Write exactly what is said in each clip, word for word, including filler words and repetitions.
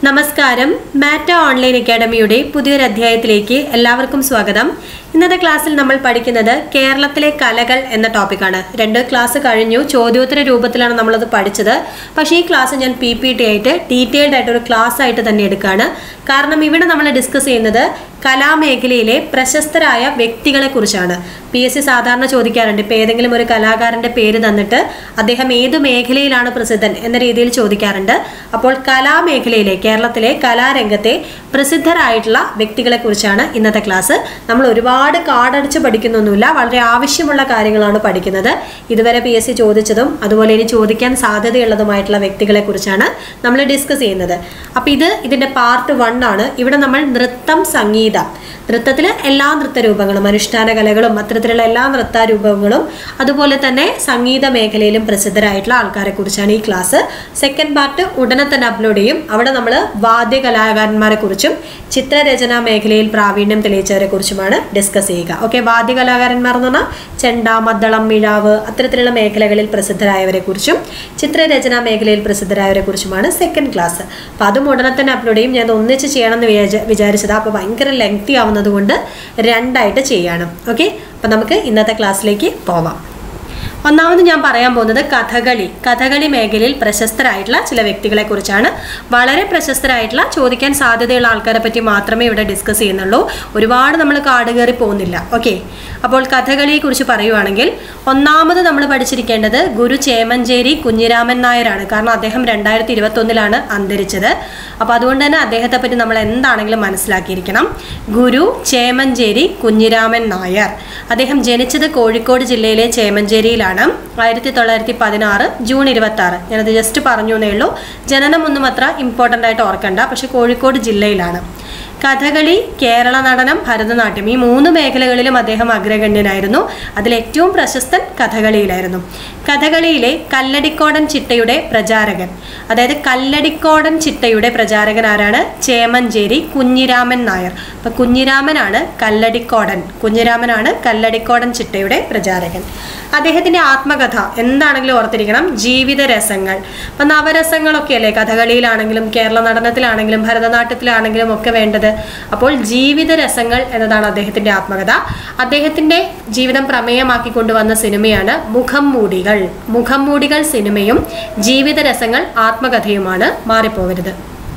നമസ്കാരം. മാറ്റ ഓൺലൈൻ അക്കാഡമിയുടെ പുതിയൊരു അധ്യായത്തിലേക്ക് എല്ലാവർക്കും സ്വാഗതം. ഇന്നത്തെ ക്ലാസ്സിൽ നമ്മൾ പഠിക്കുന്നത് കേരളത്തിലെ കലകൾ എന്ന ടോപ്പിക്കാണ്. രണ്ട് ക്ലാസ് കഴിഞ്ഞു, ചോദ്യോത്തര രൂപത്തിലാണ് നമ്മളത് പഠിച്ചത്. പക്ഷേ ഈ ക്ലാസ് ഞാൻ പി പി ടി ആയിട്ട് ഡീറ്റെയിൽഡ് ആയിട്ട് ഒരു ക്ലാസ് ആയിട്ട് തന്നെ എടുക്കുകയാണ്. കാരണം ഇവിടെ നമ്മൾ ഡിസ്കസ് ചെയ്യുന്നത് കലാമേഖലയിലെ പ്രശസ്തരായ വ്യക്തികളെ കുറിച്ചാണ്. പി എസ് സി സാധാരണ ചോദിക്കാറുണ്ട്, ഇപ്പോൾ ഏതെങ്കിലും ഒരു കലാകാരൻ്റെ പേര് തന്നിട്ട് അദ്ദേഹം ഏത് മേഖലയിലാണ് പ്രസിദ്ധൻ എന്ന രീതിയിൽ ചോദിക്കാറുണ്ട്. അപ്പോൾ കലാമേഖലയിലെ കേരളത്തിലെ കലാരംഗത്തെ പ്രസിദ്ധരായിട്ടുള്ള വ്യക്തികളെ കുറിച്ചാണ് ഇന്നത്തെ ക്ലാസ്. നമ്മൾ ഒരുപാട് കാർഡടിച്ച് പഠിക്കുന്നൊന്നുമില്ല, വളരെ ആവശ്യമുള്ള കാര്യങ്ങളാണ് പഠിക്കുന്നത്. ഇതുവരെ പി എസ് സി ചോദിച്ചതും അതുപോലെ ഇനി ചോദിക്കാൻ സാധ്യതയുള്ളതുമായിട്ടുള്ള വ്യക്തികളെ കുറിച്ചാണ് നമ്മൾ ഡിസ്കസ് ചെയ്യുന്നത്. അപ്പോൾ ഇത് ഇതിൻ്റെ പാർട്ട് വൺ ആണ്. ഇവിടെ നമ്മൾ നൃത്തം, സംഗീതം, നൃത്തത്തിലെ എല്ലാ നൃത്തരൂപങ്ങളും, അനുഷ്ഠാന കലകളും അത്തരത്തിലുള്ള എല്ലാ നൃത്താരൂപങ്ങളും, അതുപോലെ തന്നെ സംഗീത മേഖലയിലും പ്രസിദ്ധരായിട്ടുള്ള ആൾക്കാരെ കുറിച്ചാണ് ഈ ക്ലാസ്. സെക്കൻഡ് പാർട്ട് ഉടനെ തന്നെ അപ്ലോഡ് ചെയ്യും. അവിടെ നമ്മൾ വാദ്യ കലാകാരന്മാരെ കുറിച്ചും ചിത്രരചനാ മേഖലയിൽ പ്രാവീണ്യം തെളിയിച്ചവരെ കുറിച്ചുമാണ് ഡിസ്കസ് ചെയ്യുക. ഓക്കെ, വാദ്യ കലാകാരന്മാർ എന്ന് പറഞ്ഞാൽ ചെണ്ട, മദ്ദളം, മിഴാവ് അത്തരത്തിലുള്ള മേഖലകളിൽ പ്രസിദ്ധരായവരെ കുറിച്ചും ചിത്രരചനാ മേഖലയിൽ പ്രസിദ്ധരായവരെ കുറിച്ചുമാണ് സെക്കൻഡ് ക്ലാസ്. അപ്പോൾ അതും ഉടനെ തന്നെ അപ്ലോഡ് ചെയ്യും. ഞാൻ ഒന്നിച്ച് ചെയ്യണമെന്ന് വിചാരിച്ച വിചാരിച്ചത് അപ്പോൾ ഭയങ്കര ലെങ്തി ആവുന്നത് കൊണ്ട് രണ്ടായിട്ട് ചെയ്യണം. ഓക്കെ, അപ്പം നമുക്ക് ഇന്നത്തെ ക്ലാസ്സിലേക്ക് പോവാം. ഒന്നാമത് ഞാൻ പറയാൻ പോകുന്നത് കഥകളി കഥകളി മേഖലയിൽ പ്രശസ്തരായിട്ടുള്ള ചില വ്യക്തികളെ കുറിച്ചാണ്. വളരെ പ്രശസ്തരായിട്ടുള്ള, ചോദിക്കാൻ സാധ്യതയുള്ള ആൾക്കാരെ പറ്റി മാത്രമേ ഇവിടെ ഡിസ്കസ് ചെയ്യുന്നുള്ളൂ. ഒരുപാട് നമ്മൾ കാട് കയറി പോകുന്നില്ല. ഓക്കെ, അപ്പോൾ കഥകളിയെ കുറിച്ച് പറയുവാണെങ്കിൽ ഒന്നാമത് നമ്മൾ പഠിച്ചിരിക്കേണ്ടത് ഗുരു ചേമഞ്ചേരി കുഞ്ഞിരാമൻ നായരാണ്. കാരണം അദ്ദേഹം രണ്ടായിരത്തി ഇരുപത്തി ഒന്നിലാണ് അന്തരിച്ചത്. അപ്പോൾ അതുകൊണ്ട് തന്നെ അദ്ദേഹത്തെ പറ്റി നമ്മൾ എന്താണെങ്കിലും മനസ്സിലാക്കിയിരിക്കണം. ഗുരു ചേമഞ്ചേരി കുഞ്ഞിരാമൻ നായർ. അദ്ദേഹം ജനിച്ചത് കോഴിക്കോട് ജില്ലയിലെ ചേമഞ്ചേരിയിലാണ്. ആയിരത്തി തൊള്ളായിരത്തി പതിനാറ് ജൂൺ ഇരുപത്തി ആറ്. ഞാനത് ജസ്റ്റ് പറഞ്ഞു എന്നേ ഉള്ളൂ. ജനനമൊന്നും അത്ര ഇമ്പോർട്ടൻ്റ് ആയിട്ട് ഓർക്കണ്ട. പക്ഷെ കോഴിക്കോട് ജില്ലയിലാണ്. കഥകളി, കേരള നടനം, ഭരതനാട്യം, ഈ മൂന്ന് മേഖലകളിലും അദ്ദേഹം അഗ്രഗണ്യനായിരുന്നു. അതിലേറ്റവും പ്രശസ്തൻ കഥകളിയിലായിരുന്നു. കഥകളിയിലെ കല്ലടിക്കോടൻ ചിട്ടയുടെ പ്രചാരകൻ, അതായത് കല്ലടിക്കോടൻ ചിട്ടയുടെ പ്രചാരകൻ ആരാണ്? ചേമഞ്ചേരി കുഞ്ഞിരാമൻ നായർ. അപ്പം കുഞ്ഞിരാമനാണ് കല്ലടിക്കോടൻ കുഞ്ഞിരാമനാണ് കല്ലടിക്കോടൻ ചിട്ടയുടെ പ്രചാരകൻ. അദ്ദേഹത്തിൻ്റെ ആത്മകഥ എന്താണെങ്കിലും ഓർത്തിരിക്കണം, ജീവിത രസങ്ങൾ. അപ്പം നവരസങ്ങളൊക്കെ അല്ലേ കഥകളിയിലാണെങ്കിലും കേരള നടനത്തിലാണെങ്കിലും ഭരതനാട്യത്തിലാണെങ്കിലും ഒക്കെ വേണ്ടത്. അപ്പോൾ ജീവിത രസങ്ങൾ എന്നതാണ് അദ്ദേഹത്തിൻ്റെ ആത്മകഥ. അദ്ദേഹത്തിൻ്റെ ജീവിതം പ്രമേയമാക്കി കൊണ്ടുവന്ന സിനിമയാണ് മുഖം മൂടികൾ. മുഖം മൂടികൾ സിനിമയും ജീവിത രസങ്ങൾ ആത്മകഥയുമാണ്. മാറിപ്പോകരുത്.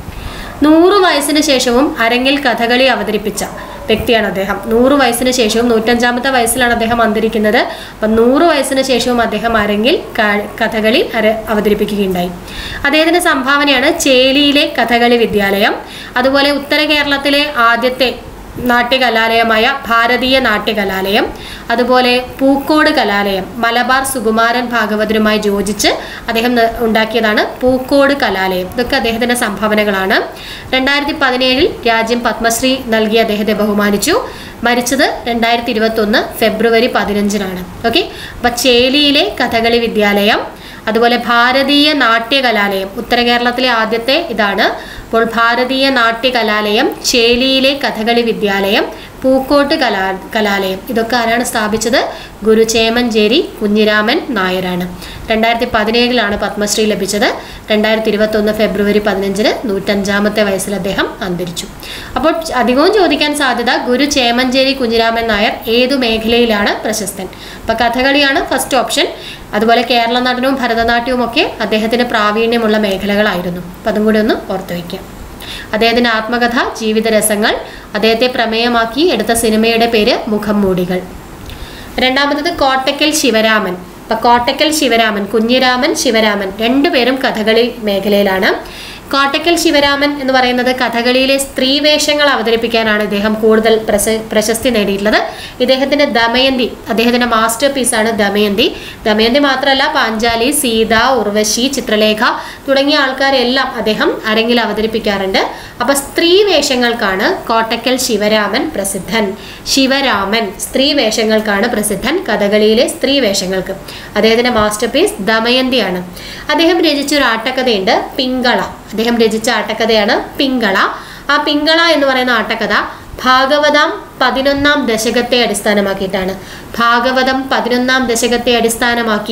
നൂറു വയസ്സിന് ശേഷവും അരങ്ങിൽ കഥകളി അവതരിപ്പിച്ച വ്യക്തിയാണ് അദ്ദേഹം. നൂറു വയസ്സിന് ശേഷവും, നൂറ്റഞ്ചാമത്തെ വയസ്സിലാണ് അദ്ദേഹം അന്തരിക്കുന്നത്. അപ്പം നൂറു വയസ്സിന് ശേഷവും അദ്ദേഹം അരങ്ങിൽ കഥകളി അര അവതരിപ്പിക്കുകയുണ്ടായി. അദ്ദേഹത്തിൻ്റെ സംഭാവനയാണ് ചേലിയിലെ കഥകളി വിദ്യാലയം, അതുപോലെ ഉത്തര കേരളത്തിലെ ആദ്യത്തെ നാട്യകലാലയമായ ഭാരതീയ നാട്യകലാലയം, അതുപോലെ പൂക്കോട് കലാലയം, മലബാർ സുകുമാരൻ ഭാഗവതരുമായി യോജിച്ച് അദ്ദേഹം ഉണ്ടാക്കിയതാണ് പൂക്കോട് കലാലയം. ഇതൊക്കെ അദ്ദേഹത്തിൻ്റെ സംഭാവനകളാണ്. രണ്ടായിരത്തി പതിനേഴിൽ രാജ്യം പത്മശ്രീ നൽകി അദ്ദേഹത്തെ ബഹുമാനിച്ചു. മരിച്ചത് രണ്ടായിരത്തി ഇരുപത്തി ഒന്ന് ഫെബ്രുവരി പതിനഞ്ചിനാണ്. ഓക്കെ, അപ്പം ചേലിയിലെ കഥകളി വിദ്യാലയം, അതുപോലെ ഭാരതീയ നാട്യകലാലയം, ഉത്തര കേരളത്തിലെ ആദ്യത്തെ ഇതാണ്. അപ്പോൾ ഭാരതീയ നാട്യകലാലയം, ചേലിയിലെ കഥകളി വിദ്യാലയം, പൂക്കോട്ട് കലാ കലാലയം ഇതൊക്കെ ആരാണ് സ്ഥാപിച്ചത്? ഗുരു ചേമഞ്ചേരി കുഞ്ഞിരാമൻ നായരാണ്. രണ്ടായിരത്തി പതിനേഴിലാണ് പത്മശ്രീ ലഭിച്ചത്. രണ്ടായിരത്തി ഇരുപത്തി ഒന്ന് ഫെബ്രുവരി പതിനഞ്ചിന് നൂറ്റഞ്ചാമത്തെ വയസ്സിൽ അദ്ദേഹം അന്തരിച്ചു. അപ്പോൾ അധികവും ചോദിക്കാൻ സാധ്യത ഗുരു ചേമഞ്ചേരി കുഞ്ഞിരാമൻ നായർ ഏതു മേഖലയിലാണ് പ്രശസ്തൻ? അപ്പോൾ കഥകളിയാണ് ഫസ്റ്റ് ഓപ്ഷൻ. അതുപോലെ കേരള നടനവും ഭരതനാട്യവും ഒക്കെ അദ്ദേഹത്തിന് പ്രാവീണ്യമുള്ള മേഖലകളായിരുന്നു. അപ്പം അതും കൂടി ഒന്ന് ഓർത്തു വയ്ക്കാം. അദ്ദേഹത്തിൻ്റെ ആത്മകഥ ജീവിത രസങ്ങൾ, അദ്ദേഹത്തെ പ്രമേയമാക്കി എടുത്ത സിനിമയുടെ പേര് മുഖം മൂടികൾ. രണ്ടാമത്തത് കോട്ടയ്ക്കൽ ശിവരാമൻ. അപ്പം കോട്ടയ്ക്കൽ ശിവരാമൻ, കുഞ്ഞിരാമൻ, ശിവരാമൻ രണ്ടുപേരും കഥകളി മേഖലയിലാണ്. കോട്ടയ്ക്കൽ ശിവരാമൻ എന്ന് പറയുന്നത് കഥകളിയിലെ സ്ത്രീവേഷങ്ങൾ അവതരിപ്പിക്കാനാണ് ഇദ്ദേഹം കൂടുതൽ പ്രശ പ്രശസ്തി നേടിയിട്ടുള്ളത്. ഇദ്ദേഹത്തിൻ്റെ ദമയന്തി, അദ്ദേഹത്തിൻ്റെ മാസ്റ്റർ പീസാണ് ദമയന്തി. ദമയന്തി മാത്രമല്ല, പാഞ്ചാലി, സീത, ഉർവശി, ചിത്രലേഖ തുടങ്ങിയ ആൾക്കാരെല്ലാം അദ്ദേഹം അരങ്ങിൽ അവതരിപ്പിക്കാറുണ്ട്. അപ്പം സ്ത്രീ വേഷങ്ങൾക്കാണ് കോട്ടയ്ക്കൽ ശിവരാമൻ പ്രസിദ്ധൻ. ശിവരാമൻ സ്ത്രീ വേഷങ്ങൾക്കാണ് പ്രസിദ്ധൻ, കഥകളിയിലെ സ്ത്രീ വേഷങ്ങൾക്ക്. അദ്ദേഹത്തിൻ്റെ മാസ്റ്റർ പീസ് ദമയന്തിയാണ്. അദ്ദേഹം രചിച്ചൊരു ആട്ടക്കഥയുണ്ട്, പിങ്കള. അദ്ദേഹം രചിച്ച ആട്ടക്കഥയാണ് പിങ്കള. ആ പിങ്കള എന്ന് പറയുന്ന ആട്ടക്കഥ ഭാഗവതം പതിനൊന്നാം ദശകത്തെ അടിസ്ഥാനമാക്കിയിട്ടാണ്. ഭാഗവതം പതിനൊന്നാം ദശകത്തെ അടിസ്ഥാനമാക്കി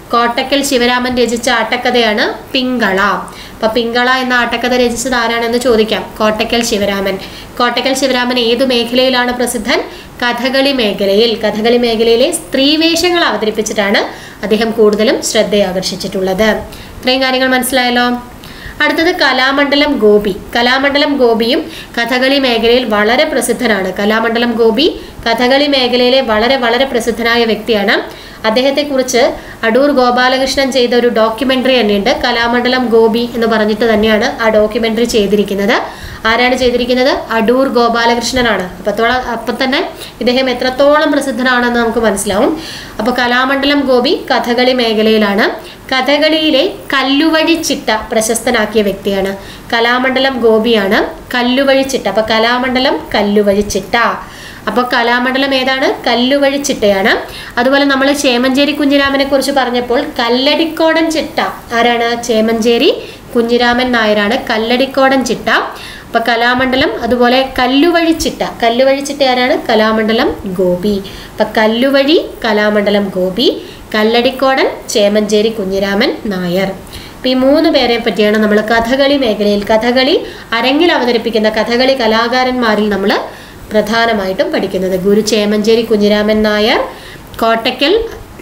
കോട്ടക്കൽ ശിവരാമൻ രചിച്ച ആട്ടക്കഥയാണ് പിങ്കള. അപ്പൊ പിങ്കള എന്ന ആട്ടക്കഥ രചിച്ചത് ആരാണെന്ന് ചോദിക്കാം. കോട്ടക്കൽ ശിവരാമൻ. കോട്ടക്കൽ ശിവരാമൻ ഏതു മേഖലയിലാണ് പ്രസിദ്ധൻ? കഥകളി മേഖലയിൽ. കഥകളി മേഖലയിലെ സ്ത്രീവേഷങ്ങൾ അവതരിപ്പിച്ചിട്ടാണ് അദ്ദേഹം കൂടുതലും ശ്രദ്ധയാകർഷിച്ചിട്ടുള്ളത്. ഇത്രയും കാര്യങ്ങൾ മനസ്സിലായല്ലോ. അടുത്തത് കലാമണ്ഡലം ഗോപി. കലാമണ്ഡലം ഗോപിയും കഥകളി മേഖലയിൽ വളരെ പ്രസിദ്ധനാണ്. കലാമണ്ഡലം ഗോപി കഥകളി മേഖലയിലെ വളരെ വളരെ പ്രസിദ്ധനായ വ്യക്തിയാണ്. അദ്ദേഹത്തെക്കുറിച്ച് അടൂർ ഗോപാലകൃഷ്ണൻ ചെയ്ത ഒരു ഡോക്യുമെൻ്ററി തന്നെയുണ്ട്. കലാമണ്ഡലം ഗോപി എന്ന് പറഞ്ഞിട്ട് തന്നെയാണ് ആ ഡോക്യുമെൻ്ററി ചെയ്തിരിക്കുന്നത്. ആരാണ് ചെയ്തിരിക്കുന്നത്? അടൂർ ഗോപാലകൃഷ്ണനാണ്. അപ്പത്തോളം അപ്പം തന്നെ ഇദ്ദേഹം എത്രത്തോളം പ്രസിദ്ധനാണെന്ന് നമുക്ക് മനസ്സിലാവും. അപ്പോൾ കലാമണ്ഡലം ഗോപി കഥകളി മേഖലയിലാണ്. കഥകളിയിലെ കല്ലുവഴി ചിട്ട പ്രശസ്തനാക്കിയ വ്യക്തിയാണ്. കലാമണ്ഡലം ഗോപിയാണ് കല്ലുവഴി ചിട്ട. അപ്പോൾ കലാമണ്ഡലം കല്ലുവഴി ചിട്ട. അപ്പോൾ കലാമണ്ഡലം ഏതാണ്? കല്ലുവഴി ചിട്ടയാണ്. അതുപോലെ നമ്മൾ ചേമഞ്ചേരി കുഞ്ഞിരാമനെ കുറിച്ച് പറഞ്ഞപ്പോൾ കല്ലടിക്കോടൻ ചിട്ട ആരാണ്? ചേമഞ്ചേരി കുഞ്ഞിരാമൻ നായരാണ് കല്ലടിക്കോടൻ ചിട്ട. അപ്പൊ കലാമണ്ഡലം അതുപോലെ കല്ലുവഴി ചിട്ട. കല്ലുവഴി ചിട്ട ആരാണ്? കലാമണ്ഡലം ഗോപി. അപ്പൊ കല്ലുവഴി കലാമണ്ഡലം ഗോപി, കല്ലടിക്കോടൻ ചേമഞ്ചേരി കുഞ്ഞിരാമൻ നായർ. അപ്പം ഈ മൂന്ന് പേരെ പറ്റിയാണ് നമ്മൾ കഥകളി മേഖലയിൽ കഥകളി അരങ്ങിൽ അവതരിപ്പിക്കുന്ന കഥകളി കലാകാരന്മാരിൽ നമ്മൾ പ്രധാനമായിട്ടും പഠിക്കുന്നത്. ഗുരു ചേമഞ്ചേരി കുഞ്ഞിരാമൻ നായർ, കോട്ടക്കൽ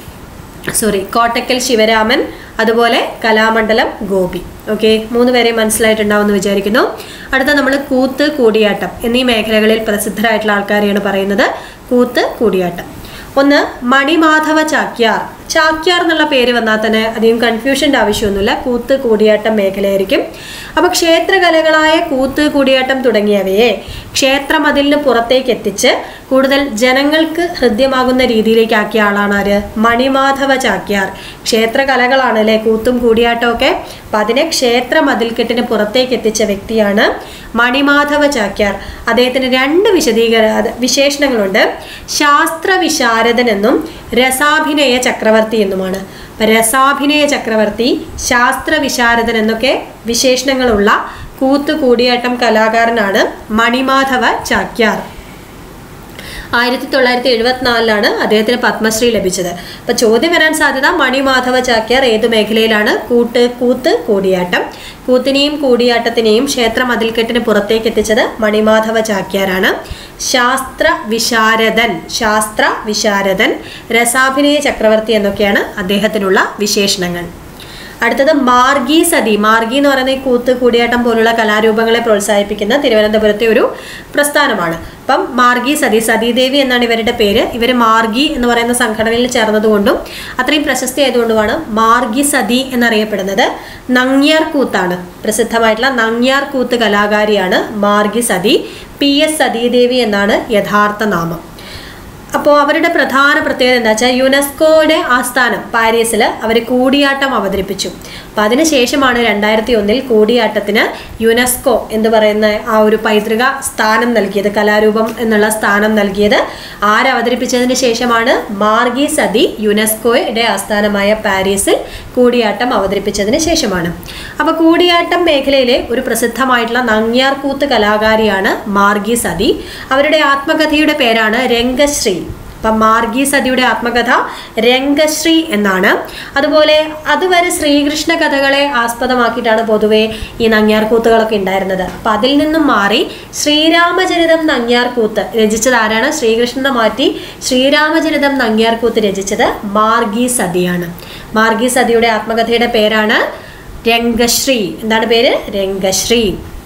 സോറി കോട്ടക്കൽ ശിവരാമൻ, അതുപോലെ കലാമണ്ഡലം ഗോപി. ഓക്കെ, മൂന്ന് പേരെ മനസ്സിലായിട്ടുണ്ടാവുമെന്ന് വിചാരിക്കുന്നു. അടുത്ത നമ്മൾ കൂത്ത്, കൂടിയാട്ടം എന്നീ മേഖലകളിൽ പ്രസിദ്ധരായിട്ടുള്ള ആൾക്കാരെയാണ് പറയുന്നത്. കൂത്ത്, കൂടിയാട്ടം. ഒന്ന് മണിമാധവ ചാക്യാർ. ചാക്യാർ എന്നുള്ള പേര് വന്നാൽ തന്നെ അധികം കൺഫ്യൂഷൻ്റെ ആവശ്യമൊന്നുമില്ല. കൂത്ത്, കൂടിയാട്ടം മേഖലയായിരിക്കും. അപ്പോൾ ക്ഷേത്രകലകളായ കൂത്ത്, കൂടിയാട്ടം തുടങ്ങിയവയെ ക്ഷേത്രമതിലിന് പുറത്തേക്ക് എത്തിച്ച് കൂടുതൽ ജനങ്ങൾക്ക് ഹൃദ്യമാകുന്ന രീതിയിലേക്ക് ആക്കിയ ആളാണ് ആര്? മണിമാധവ ചാക്യാർ. ക്ഷേത്രകലകളാണ് അല്ലേ കൂത്തും കൂടിയാട്ടവും ഒക്കെ. അപ്പം അതിനെ ക്ഷേത്ര മതിൽക്കെട്ടിന് പുറത്തേക്ക് എത്തിച്ച വ്യക്തിയാണ് മണിമാധവ ചാക്യാർ. അദ്ദേഹത്തിന് രണ്ട് വിശദീകര വിശേഷണങ്ങളുണ്ട്. ശാസ്ത്ര വിശാരദൻ എന്നും രസാഭിനയ ചക്രവർത്തി എന്നുമാണ്. രസാഭിനയ ചക്രവർത്തി, ശാസ്ത്ര വിശാരദൻ എന്നൊക്കെ വിശേഷണങ്ങളുള്ള കൂത്ത്, കൂടിയാട്ടം കലാകാരനാണ് മണിമാധവ ചാക്യാർ. ആയിരത്തി തൊള്ളായിരത്തി എഴുപത്തിനാലിലാണ് അദ്ദേഹത്തിന് പത്മശ്രീ ലഭിച്ചത്. അപ്പൊ ചോദ്യം വരാൻ സാധ്യത മണിമാധവ ചാക്യാർ ഏതു മേഖലയിലാണ്? കൂട്ട് കൂത്ത് കൂടിയാട്ടം. കൂത്തിനെയും കൂടിയാട്ടത്തിനെയും ക്ഷേത്ര മതിൽക്കെട്ടിന് പുറത്തേക്ക് എത്തിച്ചത് മണിമാധവ ചാക്യാരാണ്. ശാസ്ത്ര വിശാരദൻ ശാസ്ത്ര വിശാരദൻ രസാഭിനയ ചക്രവർത്തി എന്നൊക്കെയാണ് അദ്ദേഹത്തിനുള്ള വിശേഷണങ്ങൾ. അടുത്തത് മാർഗി സതി. മാർഗി എന്ന് പറയുന്ന ഈ കൂത്ത്, കൂടിയാട്ടം പോലുള്ള കലാരൂപങ്ങളെ പ്രോത്സാഹിപ്പിക്കുന്ന തിരുവനന്തപുരത്തെ ഒരു പ്രസ്ഥാനമാണ്. അപ്പം മാർഗി സതി, സതീദേവി എന്നാണ് ഇവരുടെ പേര്. ഇവർ മാർഗി എന്ന് പറയുന്ന സംഘടനയിൽ ചേർന്നതുകൊണ്ടും അത്രയും പ്രശസ്തി ആയതുകൊണ്ടുമാണ് മാർഗി സതി എന്നറിയപ്പെടുന്നത്. നങ്ങ്യാർ കൂത്താണ് പ്രസിദ്ധമായിട്ടുള്ള നങ്ങ്യാർ കൂത്ത് കലാകാരിയാണ് മാർഗി സതി. പി എസ് സതീദേവി എന്നാണ് യഥാർത്ഥ നാമം. അപ്പോൾ അവരുടെ പ്രധാന പ്രത്യേകത എന്താ വെച്ചാൽ യുനെസ്കോയുടെ ആസ്ഥാനം പാരീസിൽ അവർ കൂടിയാട്ടം അവതരിപ്പിച്ചു. അപ്പം അതിനുശേഷമാണ് രണ്ടായിരത്തി ഒന്നിൽ കൂടിയാട്ടത്തിന് യുനെസ്കോ എന്ന് പറയുന്ന ആ ഒരു പൈതൃക സ്ഥാനം നൽകിയത്, കലാരൂപം എന്നുള്ള സ്ഥാനം നൽകിയത്. ആരവതരിപ്പിച്ചതിന് ശേഷമാണ്? മാർഗി സതി യുനെസ്കോയുടെ ആസ്ഥാനമായ പാരീസിൽ കൂടിയാട്ടം അവതരിപ്പിച്ചതിന് ശേഷമാണ്. അപ്പോൾ കൂടിയാട്ടം മേഖലയിലെ ഒരു പ്രസിദ്ധമായിട്ടുള്ള നങ്ങ്യാർ കൂത്ത് കലാകാരിയാണ് മാർഗി സതി. അവരുടെ ആത്മകഥയുടെ പേരാണ് രംഗശ്രീ. അപ്പം മാർഗി സതിയുടെ ആത്മകഥ രംഗശ്രീ എന്നാണ്. അതുപോലെ അതുവരെ ശ്രീകൃഷ്ണ കഥകളെ ആസ്പദമാക്കിയിട്ടാണ് പൊതുവെ ഈ നങ്ങ്യാർ കൂത്തുകളൊക്കെ ഉണ്ടായിരുന്നത്. അപ്പം അതിൽ നിന്നും മാറി ശ്രീരാമചരിതം നങ്ങ്യാർ കൂത്ത് രചിച്ചത് ആരാണ്? ശ്രീകൃഷ്ണനെ മാറ്റി ശ്രീരാമചരിതം നങ്ങ്യാർ കൂത്ത് രചിച്ചത് മാർഗി സതിയാണ്. മാർഗി സതിയുടെ ആത്മകഥയുടെ പേരാണ് രംഗശ്രീ. എന്താണ് പേര്? രംഗശ്രീ.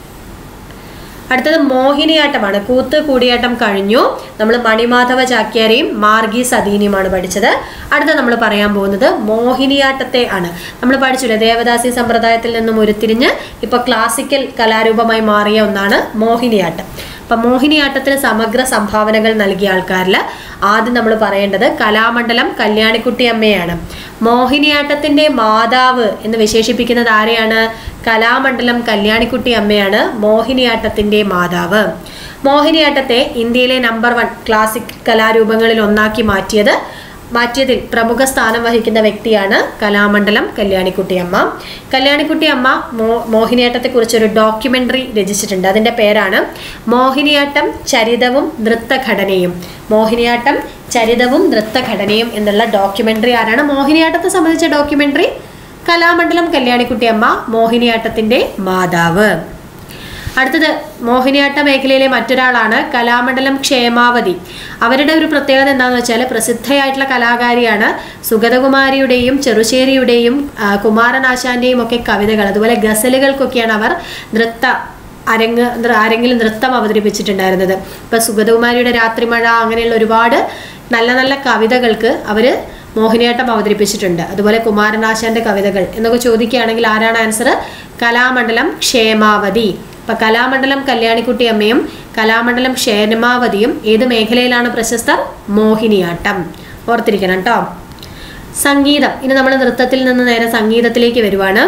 അടുത്തത് മോഹിനിയാട്ടമാണ്. കൂത്ത്, കൂടിയാട്ടം കഴിഞ്ഞു. നമ്മൾ മണിമാധവ ചാക്യാരെയും മാർഗി സതീനെയുമാണ് പഠിച്ചത്. അടുത്ത നമ്മൾ പറയാൻ പോകുന്നത് മോഹിനിയാട്ടത്തെ ആണ്. നമ്മൾ പഠിച്ചില്ലേ ദേവദാസി സമ്പ്രദായത്തിൽ നിന്നും ഉരുത്തിരിഞ്ഞ് ഇപ്പോൾ ക്ലാസിക്കൽ കലാരൂപമായി മാറിയ ഒന്നാണ് മോഹിനിയാട്ടം. അപ്പം മോഹിനിയാട്ടത്തിന് സമഗ്ര സംഭാവനകൾ നൽകിയ ആൾക്കാരിൽ ആദ്യം നമ്മൾ പറയേണ്ടത് കലാമണ്ഡലം കല്യാണിക്കുട്ടി അമ്മയാണ്. മോഹിനിയാട്ടത്തിൻ്റെ മാതാവ് എന്ന് വിശേഷിപ്പിക്കുന്നത് ആരെയാണ്? കലാമണ്ഡലം കല്യാണിക്കുട്ടി അമ്മയാണ് മോഹിനിയാട്ടത്തിൻ്റെ മാതാവ്. മോഹിനിയാട്ടത്തെ ഇന്ത്യയിലെ നമ്പർ വൺ ക്ലാസിക് കലാരൂപങ്ങളിൽ ഒന്നാക്കി മാറ്റിയത് മാറ്റിയതിൽ പ്രമുഖ സ്ഥാനം വഹിക്കുന്ന വ്യക്തിയാണ് കലാമണ്ഡലം കല്യാണിക്കുട്ടിയമ്മ. കല്യാണിക്കുട്ടിയമ്മ മോ മോഹിനിയാട്ടത്തെക്കുറിച്ചൊരു ഡോക്യുമെൻ്ററി രചിച്ചിട്ടുണ്ട്. അതിൻ്റെ പേരാണ് മോഹിനിയാട്ടം ചരിതവും നൃത്തഘടനയും. മോഹിനിയാട്ടം ചരിതവും നൃത്തഘടനയും എന്നുള്ള ഡോക്യുമെൻ്ററി ആരാണ്? മോഹിനിയാട്ടത്തെ സംബന്ധിച്ച ഡോക്യുമെൻ്ററി കലാമണ്ഡലം കല്യാണിക്കുട്ടിയമ്മ, മോഹിനിയാട്ടത്തിൻ്റെ മാതാവ്. അടുത്തത് മോഹിനിയാട്ട മേഖലയിലെ മറ്റൊരാളാണ് കലാമണ്ഡലം ക്ഷേമാവതി. അവരുടെ ഒരു പ്രത്യേകത എന്താണെന്ന് വെച്ചാൽ പ്രസിദ്ധയായിട്ടുള്ള കലാകാരിയാണ്. സുഗതകുമാരിയുടെയും ചെറുശ്ശേരിയുടെയും കുമാരനാശാന്റെയും ഒക്കെ കവിതകൾ, അതുപോലെ ഗസലുകൾക്കൊക്കെയാണ് അവർ നൃത്ത അരങ്ങ് അരങ്ങിൽ നൃത്തം അവതരിപ്പിച്ചിട്ടുണ്ടായിരുന്നത്. ഇപ്പം സുഗതകുമാരിയുടെ രാത്രിമഴ അങ്ങനെയുള്ള ഒരുപാട് നല്ല നല്ല കവിതകൾക്ക് അവർ മോഹിനിയാട്ടം അവതരിപ്പിച്ചിട്ടുണ്ട്. അതുപോലെ കുമാരനാശാന്റെ കവിതകൾ എന്നൊക്കെ ചോദിക്കുകയാണെങ്കിൽ ആരാണ് ആൻസർ? കലാമണ്ഡലം ക്ഷേമാവതി. അപ്പം കലാമണ്ഡലം കല്യാണിക്കുട്ടിയമ്മയും കലാമണ്ഡലം ക്ഷേമാവതിയും ഏത് മേഖലയിലാണ് പ്രശസ്തർ? മോഹിനിയാട്ടം. ഓർത്തിരിക്കണം കേട്ടോ. സംഗീതം. ഇനി നമ്മൾ നൃത്തത്തിൽ നിന്ന് നേരെ സംഗീതത്തിലേക്ക് വരുവാണ്.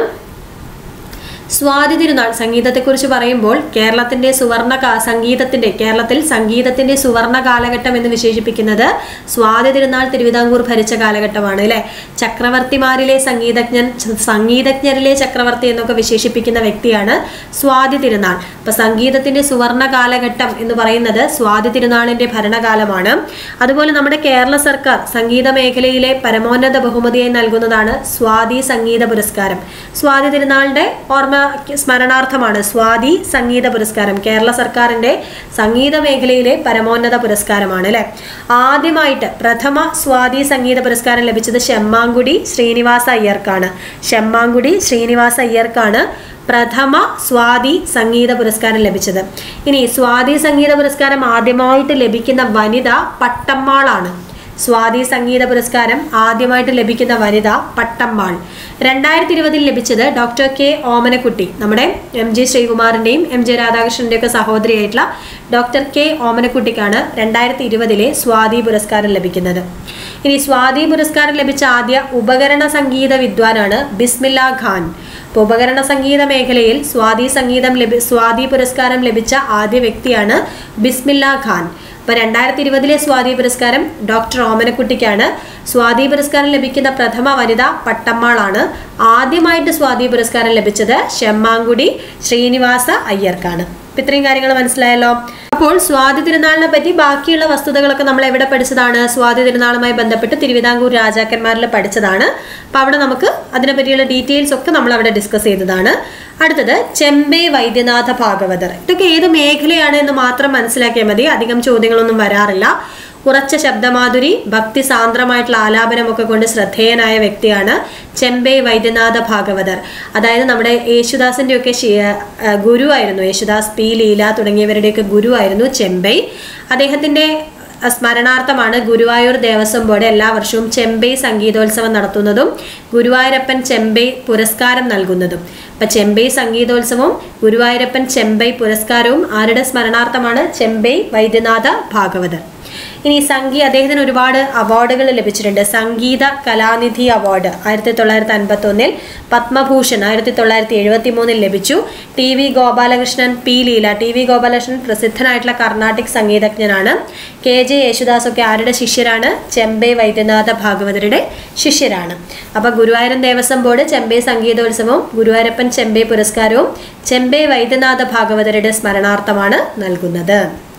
സ്വാതി തിരുനാൾ. സംഗീതത്തെക്കുറിച്ച് പറയുമ്പോൾ കേരളത്തിൻ്റെ സുവർണ കാ സംഗീതത്തിൻ്റെ കേരളത്തിൽ സംഗീതത്തിൻ്റെ സുവർണ കാലഘട്ടം എന്ന് വിശേഷിപ്പിക്കുന്നത് സ്വാതി തിരുനാൾ തിരുവിതാംകൂർ ഭരിച്ച കാലഘട്ടമാണ് അല്ലേ. ചക്രവർത്തിമാരിലെ സംഗീതജ്ഞൻ, സംഗീതജ്ഞരിലെ ചക്രവർത്തി എന്നൊക്കെ വിശേഷിപ്പിക്കുന്ന വ്യക്തിയാണ് സ്വാതി തിരുനാൾ. അപ്പം സംഗീതത്തിൻ്റെ സുവർണ കാലഘട്ടം എന്ന് പറയുന്നത് സ്വാതി തിരുനാളിൻ്റെ ഭരണകാലമാണ്. അതുപോലെ നമ്മുടെ കേരള സർക്കാർ സംഗീത മേഖലയിലെ പരമോന്നത ബഹുമതിയായി നൽകുന്നതാണ് സ്വാതി സംഗീത പുരസ്കാരം. സ്വാതി തിരുനാളിൻ്റെ ഓർമ്മ സ്മരണാർത്ഥമാണ് സ്വാതി സംഗീത പുരസ്കാരം. കേരള സർക്കാരിൻ്റെ സംഗീത മേഖലയിലെ പരമോന്നത പുരസ്കാരമാണ് അല്ലെ. ആദ്യമായിട്ട് പ്രഥമ സ്വാതി സംഗീത പുരസ്കാരം ലഭിച്ചത് ശെമ്മാങ്കുടി ശ്രീനിവാസ അയ്യർക്കാണ്. ശെമ്മാങ്കുടി ശ്രീനിവാസ അയ്യർക്കാണ് പ്രഥമ സ്വാതി സംഗീത പുരസ്കാരം ലഭിച്ചത്. ഇനി സ്വാതി സംഗീത പുരസ്കാരം ആദ്യമായിട്ട് ലഭിക്കുന്ന വനിത പട്ടമ്മാളാണ്. സ്വാതി സംഗീത പുരസ്കാരം ആദ്യമായിട്ട് ലഭിക്കുന്ന വനിത പട്ടമ്മാൾ. രണ്ടായിരത്തി ഇരുപതിൽ ലഭിച്ചത് ഡോക്ടർ കെ ഓമനക്കുട്ടി. നമ്മുടെ എം ജി ശ്രീകുമാറിൻ്റെയും എം ജെ രാധാകൃഷ്ണൻ്റെയും ഒക്കെ സഹോദരിയായിട്ടുള്ള ഡോക്ടർ കെ ഓമനക്കുട്ടിക്കാണ് രണ്ടായിരത്തി ഇരുപതിലെ സ്വാതി പുരസ്കാരം ലഭിക്കുന്നത്. ഇനി സ്വാതി പുരസ്കാരം ലഭിച്ച ആദ്യ ഉപകരണ സംഗീത വിദ്വാനാണ് ബിസ്മില്ല ഖാൻ. ഇപ്പോൾ ഉപകരണ സംഗീത മേഖലയിൽ സ്വാതി സംഗീതം ലഭി സ്വാതി പുരസ്കാരം ലഭിച്ച ആദ്യ വ്യക്തിയാണ് ബിസ്മില്ല ഖാൻ. അപ്പോൾ രണ്ടായിരത്തി ഇരുപതിലെ സ്വാതി പുരസ്കാരം ഡോക്ടർ ഓമനക്കുട്ടിക്കാണ്. സ്വാതി പുരസ്കാരം ലഭിക്കുന്ന പ്രഥമ വനിത പട്ടമ്മാളാണ്. ആദ്യമായിട്ട് സ്വാതി പുരസ്കാരം ലഭിച്ചത് ശെമ്മാങ്കുടി ശ്രീനിവാസ അയ്യർക്കാണ്. അപ്പം ഇത്രയും കാര്യങ്ങൾ മനസ്സിലായല്ലോ. അപ്പോൾ സ്വാതി തിരുനാളിനെ പറ്റി ബാക്കിയുള്ള വസ്തുതകളൊക്കെ നമ്മൾ എവിടെ പഠിച്ചതാണ്? സ്വാതി തിരുനാളുമായി ബന്ധപ്പെട്ട് തിരുവിതാംകൂർ രാജാക്കന്മാരിൽ പഠിച്ചതാണ്. അപ്പം അവിടെ നമുക്ക് അതിനെപ്പറ്റിയുള്ള ഡീറ്റെയിൽസ് ഒക്കെ നമ്മൾ അവിടെ ഡിസ്കസ് ചെയ്തതാണ്. അടുത്തത് ചെമ്പൈ വൈദ്യനാഥ ഭാഗവതർ. ഇതൊക്കെ ഏത് മേഖലയാണ് എന്ന് മാത്രം മനസ്സിലാക്കിയാൽ മതി. അധികം ചോദ്യങ്ങളൊന്നും വരാറില്ല. ഉറച്ച ശബ്ദമാധുരി, ഭക്തി സാന്ദ്രമായിട്ടുള്ള ആലാപനമൊക്കെ കൊണ്ട് ശ്രദ്ധേയനായ വ്യക്തിയാണ് ചെമ്പൈ വൈദ്യനാഥ ഭാഗവതർ. അതായത് നമ്മുടെ യേശുദാസിൻ്റെ ഒക്കെ ഗുരുവായിരുന്നു. യേശുദാസ്, പി ലീല തുടങ്ങിയവരുടെയൊക്കെ ഗുരുവായിരുന്നു ചെമ്പൈ. അദ്ദേഹത്തിൻ്റെ സ്മരണാർത്ഥമാണ് ഗുരുവായൂർ ദേവസ്വം ബോർഡ് എല്ലാ വർഷവും ചെമ്പൈ സംഗീതോത്സവം നടത്തുന്നതും ഗുരുവായൂരപ്പൻ ചെമ്പൈ പുരസ്കാരം നൽകുന്നതും. അപ്പം ചെമ്പൈ സംഗീതോത്സവവും ഗുരുവായൂരപ്പൻ ചെമ്പൈ പുരസ്കാരവും ആരുടെ സ്മരണാർത്ഥമാണ്? ചെമ്പൈ വൈദ്യനാഥ ഭാഗവതർ. ഇനി സംഗീ അദ്ദേഹത്തിന് ഒരുപാട് അവാർഡുകൾ ലഭിച്ചിട്ടുണ്ട്. സംഗീത കലാനിധി അവാർഡ് ആയിരത്തി തൊള്ളായിരത്തി അൻപത്തി ഒന്നിൽ, പത്മഭൂഷൺ ആയിരത്തി തൊള്ളായിരത്തി എഴുപത്തി മൂന്നിൽ ലഭിച്ചു. T V Gopalakrishnan, P Leela. T V Gopalakrishnan പ്രസിദ്ധനായിട്ടുള്ള കർണാട്ടിക് സംഗീതജ്ഞനാണ്. കെ ജെ യേശുദാസ് ഒക്കെ ആരുടെ ശിഷ്യരാണ്? ചെമ്പൈ വൈദ്യനാഥ ഭാഗവതരുടെ ശിഷ്യരാണ്. അപ്പോൾ ഗുരുവായൂരൻ ദേവസ്വം ബോർഡ് ചെമ്പൈ സംഗീതോത്സവവും ഗുരുവായൂരപ്പൻ ചെമ്പൈ പുരസ്കാരവും ചെമ്പൈ വൈദ്യനാഥ ഭാഗവതരുടെ സ്മരണാർത്ഥമാണ് നൽകുന്നത്.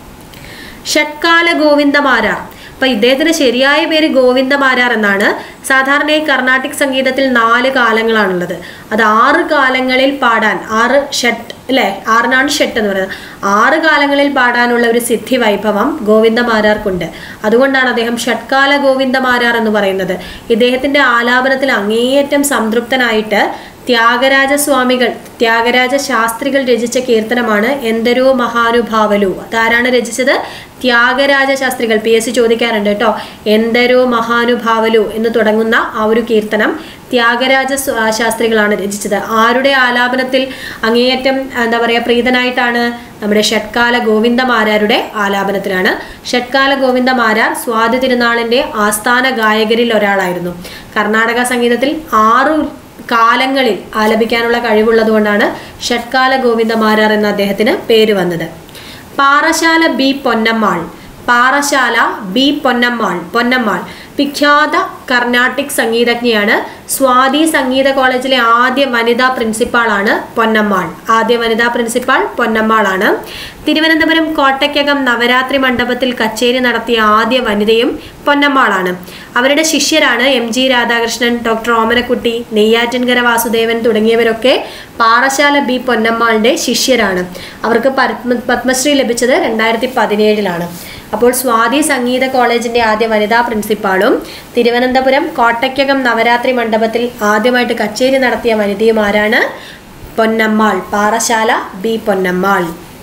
ഷഡ്കാല ഗോവിന്ദമാരാർ. അപ്പം ഇദ്ദേഹത്തിന് ശരിയായ പേര് ഗോവിന്ദമാരാർ എന്നാണ്. സാധാരണ ഈ കർണാട്ടിക് സംഗീതത്തിൽ നാല് കാലങ്ങളാണുള്ളത്. അത് ആറ് കാലങ്ങളിൽ പാടാൻ, ആറ് ഷട്ട് അല്ലേ, ആറിനാണ് ഷട്ട് എന്ന് പറയുന്നത്. ആറ് കാലങ്ങളിൽ പാടാനുള്ള ഒരു സിദ്ധി വൈഭവം ഗോവിന്ദമാരാർക്കുണ്ട്. അതുകൊണ്ടാണ് അദ്ദേഹം ഷഡ്കാല ഗോവിന്ദമാരാർ എന്ന് പറയുന്നത്. ഇദ്ദേഹത്തിൻ്റെ ആലാപനത്തിൽ അങ്ങേയറ്റം സംതൃപ്തനായിട്ട് ത്യാഗരാജസ്വാമികൾ, ത്യാഗരാജ ശാസ്ത്രികൾ രചിച്ച കീർത്തനമാണ് എന്ദരോ മഹാനുഭാവലു. അതാരാണ് രചിച്ചത്? ത്യാഗരാജ ശാസ്ത്രികൾ. പി എസ് സി ചോദിക്കാറുണ്ട് കേട്ടോ. എന്ദരോ മഹാനുഭാവലു എന്ന് തുടങ്ങുന്ന ആ ഒരു കീർത്തനം ത്യാഗരാജ ശാസ്ത്രികളാണ് രചിച്ചത്. ആരുടെ ആലാപനത്തിൽ അങ്ങേയറ്റം എന്താ പറയുക പ്രീതനായിട്ടാണ്? നമ്മുടെ ഷഡ്കാല ഗോവിന്ദമാരാരുടെ ആലാപനത്തിലാണ്. ഷഡ്കാല ഗോവിന്ദമാരാർ സ്വാതി തിരുനാളിൻ്റെ ആസ്ഥാന ഗായകരിൽ ഒരാളായിരുന്നു. കർണാടക സംഗീതത്തിൽ ആറു കാലങ്ങളിൽ ആലപിക്കാനുള്ള കഴിവുള്ളത് കൊണ്ടാണ് ഷഡ്കാല ഗോവിന്ദമാരാർ എന്ന അദ്ദേഹത്തിന് പേര് വന്നത്. പാറശാല ബി പൊന്നമ്മാൾ. പാറശാല ബി പൊന്നമ്മാൾ പൊന്നമ്മാൾ വിഖ്യാത കർണാട്ടിക് സംഗീതജ്ഞയാണ്. സ്വാതി സംഗീത കോളേജിലെ ആദ്യ വനിതാ പ്രിൻസിപ്പാളാണ് പൊന്നമ്മാൾ. ആദ്യ വനിതാ പ്രിൻസിപ്പാൾ പൊന്നമ്മാളാണ്. തിരുവനന്തപുരം കോട്ടയ്ക്കകം നവരാത്രി മണ്ഡപത്തിൽ കച്ചേരി നടത്തിയ ആദ്യ വനിതയും പൊന്നമ്മാളാണ്. അവരുടെ ശിഷ്യരാണ് M G Radhakrishnan, doctor Omanakutty, Neyyattinkara Vasudevan തുടങ്ങിയവരൊക്കെ പാറശാല ബി പൊന്നമ്മാളിന്റെ ശിഷ്യരാണ്. അവർക്ക് പത്മശ്രീ ലഭിച്ചത് രണ്ടായിരത്തി പതിനേഴിലാണ്. അപ്പോൾ സ്വാതി സംഗീത കോളേജിന്റെ ആദ്യ വനിതാ പ്രിൻസിപ്പാളും തിരുവനന്തപുരം കോട്ടയ്ക്കകം നവരാത്രി മണ്ഡപത്തിൽ ആദ്യമായിട്ട് കച്ചേരി നടത്തിയ വനിതയും ആരാണ്? പൊന്നമ്മാൾ, പാറശാല ബി പൊന്നമ്മാൾ.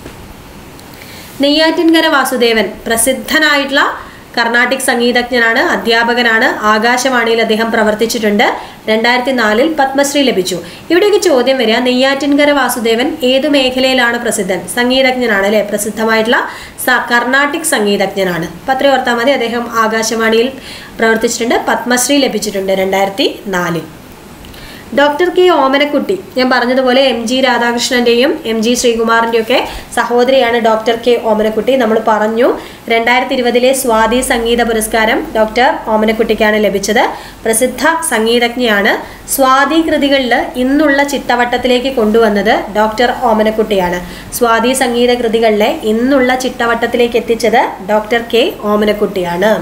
നെയ്യാറ്റിൻകര വാസുദേവൻ പ്രസിദ്ധനായിട്ടുള്ള കർണാട്ടിക് സംഗീതജ്ഞനാണ്, അധ്യാപകനാണ്. ആകാശവാണിയിൽ അദ്ദേഹം പ്രവർത്തിച്ചിട്ടുണ്ട്. രണ്ടായിരത്തി നാലിൽ പത്മശ്രീ ലഭിച്ചു. ഇവിടേക്ക് ചോദ്യം വരിക, നെയ്യാറ്റിൻകര വാസുദേവൻ ഏതു മേഖലയിലാണ് പ്രസിദ്ധൻ? സംഗീതജ്ഞനാണ് അല്ലെ, പ്രസിദ്ധമായിട്ടുള്ള കർണാട്ടിക് സംഗീതജ്ഞനാണ്. അപ്പം അത്രയും ഓർത്താൽ മതി. അദ്ദേഹം ആകാശവാണിയിൽ പ്രവർത്തിച്ചിട്ടുണ്ട്, പത്മശ്രീ ലഭിച്ചിട്ടുണ്ട് രണ്ടായിരത്തി നാലിൽ. ഡോക്ടർ കെ ഓമനക്കുട്ടി, ഞാൻ പറഞ്ഞതുപോലെ എം ജി രാധാകൃഷ്ണന്റെയും എം ജി ശ്രീകുമാറിൻ്റെയും ഒക്കെ സഹോദരിയാണ് ഡോക്ടർ കെ ഓമനക്കുട്ടി. നമ്മൾ പറഞ്ഞു രണ്ടായിരത്തി ഇരുപതിലെ സ്വാതി സംഗീത പുരസ്കാരം ഡോക്ടർ ഓമനക്കുട്ടിക്കാണ് ലഭിച്ചത്. പ്രസിദ്ധ സംഗീതജ്ഞയാണ്. സ്വാതി കൃതികളിൽ ഇന്നുള്ള ചിട്ടവട്ടത്തിലേക്ക് കൊണ്ടുവന്നത് ഡോക്ടർ ഓമനക്കുട്ടിയാണ്. സ്വാതി സംഗീത കൃതികളിലെ ഇന്നുള്ള ചിട്ടവട്ടത്തിലേക്ക് എത്തിച്ചത് ഡോക്ടർ കെ ഓമനക്കുട്ടിയാണ്.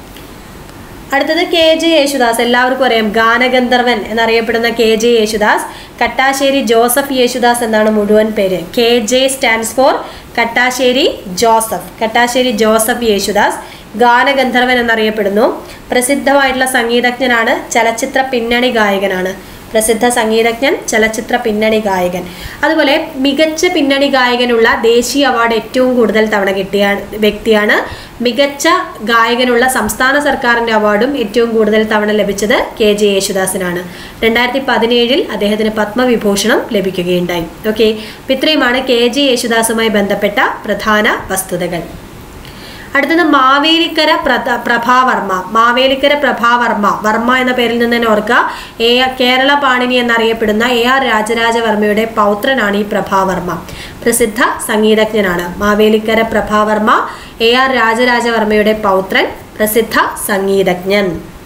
അടുത്തത് കെ ജെ യേശുദാസ്. എല്ലാവർക്കും അറിയാം, ഗാനഗന്ധർവൻ എന്നറിയപ്പെടുന്ന K J Yesudas. Kattassery Joseph Yesudas എന്നാണ് മുഴുവൻ പേര്. K J stands for Kattassery Joseph. Kattassery Joseph Yesudas ഗാനഗന്ധർവൻ എന്നറിയപ്പെടുന്നു. പ്രസിദ്ധമായിട്ടുള്ള സംഗീതജ്ഞനാണ്, ചലച്ചിത്ര പിന്നണി ഗായകനാണ്. പ്രസിദ്ധ സംഗീതജ്ഞൻ, ചലച്ചിത്ര പിന്നണി ഗായകൻ. അതുപോലെ മികച്ച പിന്നണി ഗായകനുള്ള ദേശീയ അവാർഡ് ഏറ്റവും കൂടുതൽ തവണ കിട്ടിയ വ്യക്തിയാണ്. മികച്ച ഗായകനുള്ള സംസ്ഥാന സർക്കാരിൻ്റെ അവാർഡും ഏറ്റവും കൂടുതൽ തവണ ലഭിച്ചത് കെ ജെ യേശുദാസിനാണ്. രണ്ടായിരത്തി പതിനേഴിൽ അദ്ദേഹത്തിന് പത്മവിഭൂഷണം ലഭിക്കുകയുണ്ടായി. ഓക്കെ, അപ്പം ഇത്രയുമാണ് കെ ജെ യേശുദാസുമായി ബന്ധപ്പെട്ട പ്രധാന വസ്തുതകൾ. അടുത്തത് മാവേലിക്കര പ്രഭാവർമ്മ. മാവേലിക്കര പ്രഭാവർമ്മ, വർമ്മ എന്ന പേരിൽ നിന്ന് തന്നെ ഓർക്കുക. എ കേരള പാണിനി എന്നറിയപ്പെടുന്ന എ ആർ രാജരാജവർമ്മയുടെ പൗത്രനാണ് ഈ പ്രഭാവർമ്മ. പ്രസിദ്ധ സംഗീതജ്ഞനാണ്. മാവേലിക്കര പ്രഭാവർമ്മ എ ആർ രാജരാജവർമ്മയുടെ പൗത്രൻ, പ്രസിദ്ധ സംഗീതജ്ഞൻ.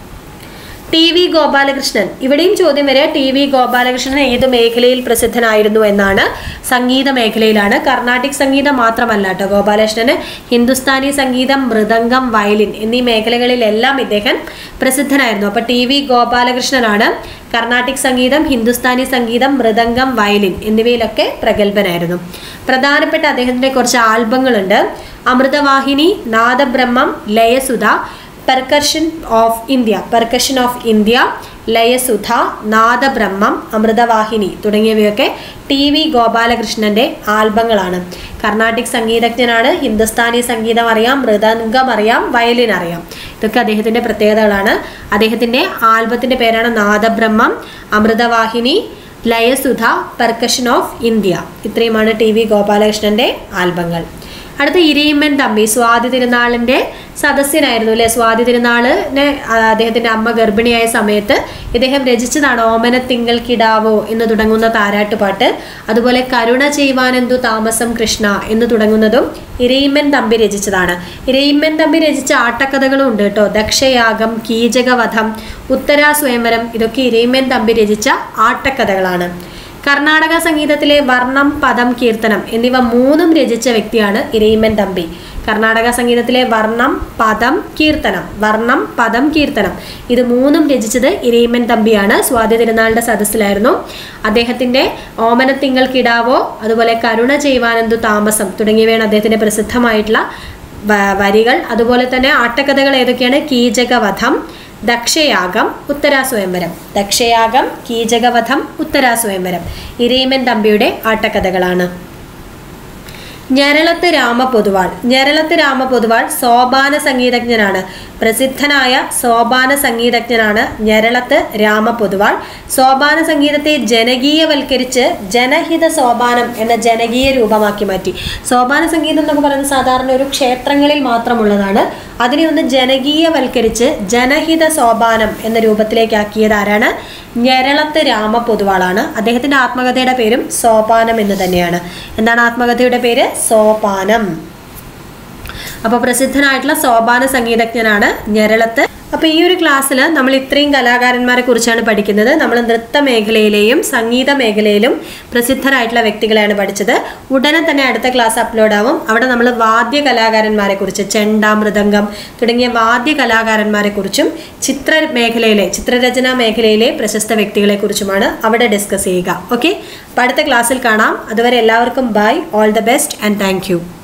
T V Gopalakrishnan. ഇവിടെയും ചോദ്യം വരെ ടി വി ഗോപാലകൃഷ്ണൻ ഏതു മേഖലയിൽ പ്രസിദ്ധനായിരുന്നു എന്നാണ്. സംഗീത മേഖലയിലാണ്. കർണാട്ടിക് സംഗീതം മാത്രമല്ല കേട്ടോ ഗോപാലകൃഷ്ണന്, ഹിന്ദുസ്ഥാനി സംഗീതം, മൃദംഗം, വയലിൻ എന്നീ മേഖലകളിലെല്ലാം ഇദ്ദേഹം പ്രസിദ്ധനായിരുന്നു. അപ്പോൾ ടി വി ഗോപാലകൃഷ്ണനാണ് കർണാട്ടിക് സംഗീതം, ഹിന്ദുസ്ഥാനി സംഗീതം, മൃദംഗം, വയലിൻ എന്നിവയിലൊക്കെ പ്രഗത്ഭനായിരുന്നു. പ്രധാനപ്പെട്ട അദ്ദേഹത്തിൻ്റെ കുറച്ച് ആൽബങ്ങളുണ്ട്. Amruthavahini, Nadabrahmam, Layasudha, percussion of India, percussion of India, Layasudha, Nadabrahmam, Amruthavahini തുടങ്ങിയവയൊക്കെ ടി വി ഗോപാലകൃഷ്ണന്റെ ആൽബങ്ങളാണ്. കർണാട്ടിക് സംഗീതജ്ഞനാണ്. ഹിന്ദുസ്ഥാനി സംഗീതം അറിയാം, മൃദംഗം അറിയാം, വയലിൻ അറിയാം. ഇതൊക്കെ അദ്ദേഹത്തിന്റെ പ്രത്യേകതകളാണ്. അദ്ദേഹത്തിന്റെ ആൽബത്തിന്റെ പേരാണ് Nadabrahmam, Amruthavahini, Layasudha, percussion of India. ഇത്രയുമാണ് ടി വി ഗോപാലകൃഷ്ണന്റെ ആൽബങ്ങൾ. അടുത്ത ഇരയിമ്മൻ തമ്പി, സ്വാതി തിരുനാളിൻ്റെ സദസ്യനായിരുന്നു അല്ലെ. സ്വാതി തിരുനാളിനെ അദ്ദേഹത്തിൻ്റെ അമ്മ ഗർഭിണിയായ സമയത്ത് ഇദ്ദേഹം രചിച്ചതാണ് ഓമനത്തിങ്കൾ കിടാവോ എന്ന് തുടങ്ങുന്ന താരാട്ടുപാട്ട്. അതുപോലെ കരുണ ചെയ്യുവാനെന്തു താമസം കൃഷ്ണ എന്ന് തുടങ്ങുന്നതും ഇരയിമ്മൻ തമ്പി രചിച്ചതാണ്. ഇരയിമ്മൻ തമ്പി രചിച്ച ആട്ടക്കഥകളും ഉണ്ട് കേട്ടോ. ദക്ഷയാഗം, കീചകവധം, ഉത്തരാ സ്വയംവരം ഇതൊക്കെ ഇരയിമ്മൻ തമ്പി രചിച്ച ആട്ടക്കഥകളാണ്. കർണാടക സംഗീതത്തിലെ വർണ്ണം, പദം, കീർത്തനം എന്നിവ മൂന്നും രചിച്ച വ്യക്തിയാണ് ഇരയിമ്മൻ തമ്പി. കർണാടക സംഗീതത്തിലെ വർണ്ണം, പദം, കീർത്തനം, വർണ്ണം, പദം, കീർത്തനം ഇത് മൂന്നും രചിച്ചത് ഇരയിമ്മൻ തമ്പിയാണ്. സ്വാതി തിരുനാളിൻ്റെ സദസ്സിലായിരുന്നു. അദ്ദേഹത്തിൻ്റെ ഓമനത്തിങ്കൾ കിടാവോ, അതുപോലെ കരുണ ചെയ്യുവാനെന്തു താമസം തുടങ്ങിയവയാണ് അദ്ദേഹത്തിൻ്റെ പ്രസിദ്ധമായിട്ടുള്ള വരികൾ. അതുപോലെ തന്നെ ആട്ടക്കഥകൾ ഏതൊക്കെയാണ്? കീചകവധം, ദക്ഷയാഗം, ഉത്തരാസ്വയംവരം. ദക്ഷയാഗം, കീചകവധം, ഉത്തരാസ്വയംവരം ഇരയിമ്മൻ തമ്പിയുടെ ആട്ടക്കഥകളാണ്. ഞരളത്ത് രാമപൊതുവാൾ. ഞരളത്ത് രാമപൊതുവാൾ സോപാന സംഗീതജ്ഞനാണ്. പ്രസിദ്ധനായ സോപാന സംഗീതജ്ഞനാണ് ഞരളത്ത് രാമപൊതുവാൾ. സോപാന സംഗീതത്തെ ജനകീയവൽക്കരിച്ച് ജനഹിത സോപാനം എന്ന ജനകീയ രൂപമാക്കി മാറ്റി. സോപാന സംഗീതം എന്നൊക്കെ പറയുന്നത് സാധാരണ ഒരു ക്ഷേത്രങ്ങളിൽ മാത്രമുള്ളതാണ്. അതിനെ ഒന്ന് ജനകീയവൽക്കരിച്ച് ജനഹിത സോപാനം എന്ന രൂപത്തിലേക്കാക്കിയത് ആരാണ്? ഞരളത്ത് രാമപൊതുവാളാണ്. അദ്ദേഹത്തിൻ്റെ ആത്മകഥയുടെ പേരും സോപാനം എന്ന് തന്നെയാണ്. എന്താണ് ആത്മകഥയുടെ പേര്? സോപാനം. അപ്പോൾ പ്രസിദ്ധനായിട്ടുള്ള സോപാന സംഗീതജ്ഞനാണ് ഞരളത്ത് അപ്പോൾ ഈ ഒരു ക്ലാസ്സിൽ നമ്മൾ ഇത്രയും കലാകാരന്മാരെ കുറിച്ചാണ് പഠിക്കുന്നത്. നമ്മൾ നൃത്ത മേഖലയിലെയും സംഗീത മേഖലയിലും പ്രസിദ്ധരായിട്ടുള്ള വ്യക്തികളെയാണ് പഠിച്ചത്. ഉടനെ തന്നെ അടുത്ത ക്ലാസ് അപ്ലോഡ് ആവും. അവിടെ നമ്മൾ വാദ്യ കലാകാരന്മാരെ കുറിച്ച്, ചെണ്ട, മൃദംഗം തുടങ്ങിയ വാദ്യ കലാകാരന്മാരെ കുറിച്ചും ചിത്ര മേഖലയിലെ ചിത്രരചനാ മേഖലയിലെ പ്രശസ്ത വ്യക്തികളെ കുറിച്ചുമാണ് അവിടെ ഡിസ്കസ് ചെയ്യുക. ഓക്കെ, അപ്പോൾ അടുത്ത ക്ലാസ്സിൽ കാണാം. അതുവരെ എല്ലാവർക്കും bye, all the best and thank U.